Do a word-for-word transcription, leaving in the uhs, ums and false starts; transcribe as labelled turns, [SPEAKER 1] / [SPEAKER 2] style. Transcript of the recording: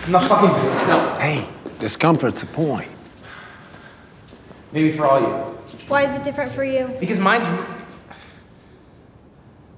[SPEAKER 1] I'm not fucking doing it. No.
[SPEAKER 2] Hey, discomfort's a point.
[SPEAKER 1] Maybe for all you.
[SPEAKER 3] Why is it different for you?
[SPEAKER 1] Because mine's